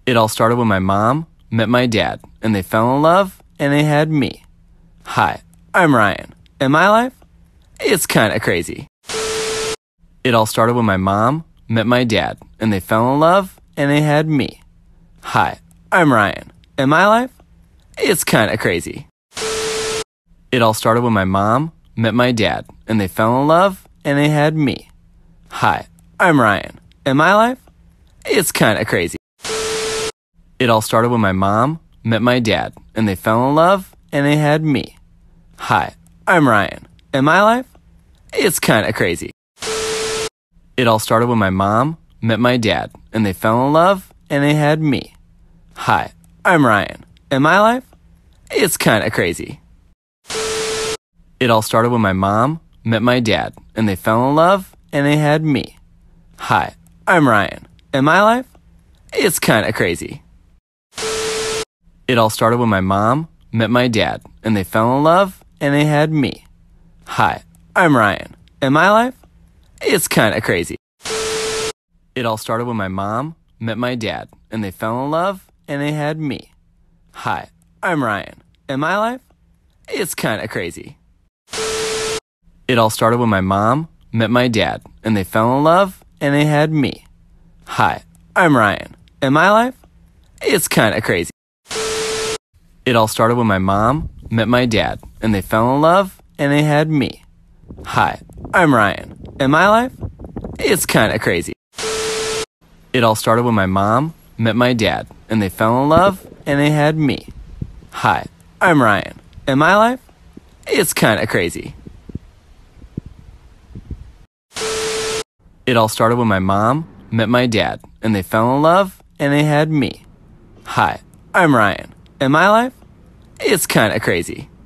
It all started when my mom met my dad, and they fell in love, and they had me. Hi, I'm Ryan, and my life, it's kinda crazy. It all started when my mom met my dad, and they fell in love, and they had me. Hi, I'm Ryan, and my life, it's kinda crazy. It all started when my mom met my dad, and they fell in love, and they had me. Hi, I'm Ryan, and my life, it's kinda crazy. It all started when my mom met my dad, and they fell in love, and they had me. Hi, I'm Ryan, and my life, it's kinda crazy. It all started when my mom met my dad, and they fell in love, and they had me. Hi, I'm Ryan, and my life, it's kinda crazy. It all started when my mom met my dad, and they fell in love, and they had me. Hi, I'm Ryan, and my life, it's kinda crazy. It all started when my mom met my dad, and they fell in love, and they had me. Hi, I'm Ryan, and my life, it's kinda crazy. It all started when my mom met my dad, and they fell in love, and they had me. Hi, I'm Ryan, and my life, it's kinda crazy. It all started when my mom met my dad, and they fell in love, and they had me. Hi, I'm Ryan, and my life, it's kinda crazy. It all started when my mom met my dad, and they fell in love, and they had me. Hi, I'm Ryan, and my life, it's kinda crazy. It all started when my mom met my dad, and they fell in love, and they had me. Hi, I'm Ryan, and my life, it's kinda crazy. It all started when my mom met my dad, and they fell in love, and they had me. Hi, I'm Ryan, and my life, it's kinda crazy.